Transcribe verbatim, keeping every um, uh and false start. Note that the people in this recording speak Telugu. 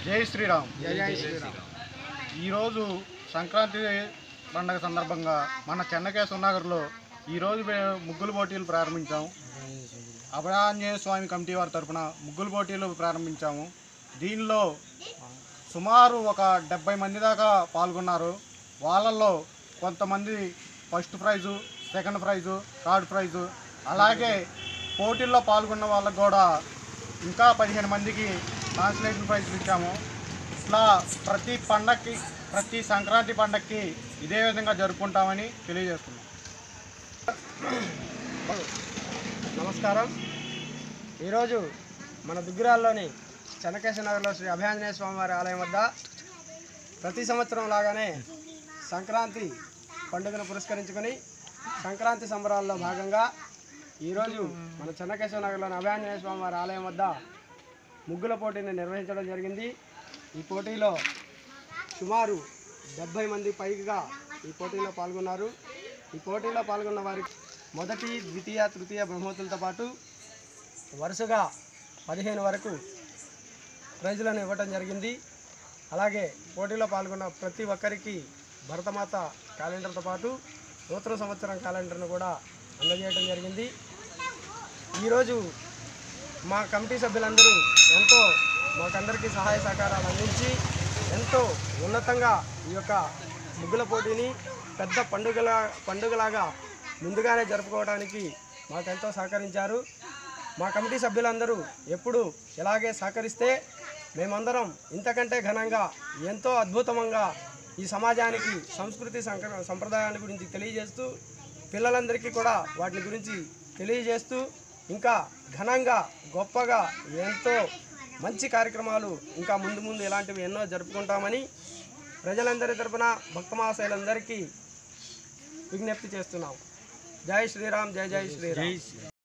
జై శ్రీరామ్. జై జై శ్రీరామ్. ఈరోజు సంక్రాంతి పండుగ సందర్భంగా మన చెన్నకేశవ నగర్లో ఈరోజు ముగ్గులు పోటీలు ప్రారంభించాము. అభయాంజనేయ స్వామి కమిటీ వారి తరఫున ముగ్గులు పోటీలు ప్రారంభించాము. దీనిలో సుమారు ఒక డెబ్బై మంది దాకా పాల్గొన్నారు. వాళ్ళల్లో కొంతమంది first prize, second prize, third prize, అలాగే పోటీల్లో పాల్గొన్న వాళ్ళకు కూడా ఇంకా పదిహేను మందికి ట్రాన్స్లేషన్ ప్రైజులు ఇచ్చాము. ఇట్లా ప్రతి పండగకి, ప్రతి సంక్రాంతి పండగకి ఇదే విధంగా జరుపుకుంటామని తెలియజేస్తున్నాం. నమస్కారం. ఈరోజు మన దుగ్గిరాల్లోని చెన్నకేశవ నగర్లో శ్రీ అభయాంజనేయ స్వామి వారి ఆలయం వద్ద ప్రతి సంవత్సరం లాగానే సంక్రాంతి పండుగను పురస్కరించుకొని సంక్రాంతి సంబరాల్లో భాగంగా ఈరోజు మన చెన్నకేశవ నగర్లోని అభయాంజనేయ స్వామి వారి ఆలయం వద్ద ముగ్గుల పోటీని నిర్వహించడం జరిగింది. ఈ పోటీలో సుమారు డెబ్భై మంది పైగా ఈ పోటీలో పాల్గొన్నారు. ఈ పోటీలో పాల్గొన్న వారికి మొదటి, ద్వితీయ, తృతీయ బహుమతులతో పాటు వరుసగా పదిహేను వరకు ప్రైజులను ఇవ్వటం జరిగింది. అలాగే పోటీలో పాల్గొన్న ప్రతి ఒక్కరికి భరతమాత క్యాలెండర్తో పాటు నూతన సంవత్సరం క్యాలెండర్ను కూడా అందజేయడం జరిగింది. ఈరోజు మా కమిటీ సభ్యులందరూ ఎంతో మాకందరికీ సహాయ సహకారాలు అందించి ఎంతో ఉన్నతంగా ఈ యొక్క ముగ్గుల పోటీని పెద్ద పండుగల పండుగలాగా ముందుగానే జరుపుకోవడానికి మాకెంతో సహకరించారు. మా కమిటీ సభ్యులందరూ ఎప్పుడు ఇలాగే సహకరిస్తే మేమందరం ఇంతకంటే ఘనంగా ఎంతో అద్భుతంగా ఈ సమాజానికి సంస్కృతి సంప్రదాయాల గురించి తెలియజేస్తూ పిల్లలందరికీ కూడా వాటి గురించి తెలియజేస్తూ ఇంకా ఘనంగా గొప్పగా ఎంతో మంచి కార్యక్రమాలు ఇంకా ముందు ముందు ఇలాంటివి ఎన్నో జరుపుకుంటామని ప్రజలందరి తరపున భక్తమహాశయులందరికీ విజ్ఞప్తి చేస్తున్నాం. జై శ్రీరామ్. జై జై శ్రీరామ్.